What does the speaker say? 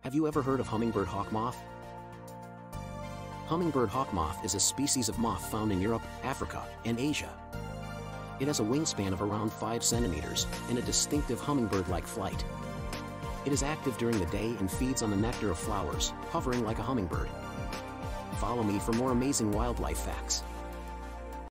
Have you ever heard of Hummingbird Hawk-Moth? Hummingbird Hawk-Moth is a species of moth found in Europe, Africa, and Asia. It has a wingspan of around 5 centimeters and a distinctive hummingbird-like flight. It is active during the day and feeds on the nectar of flowers, hovering like a hummingbird. Follow me for more amazing wildlife facts.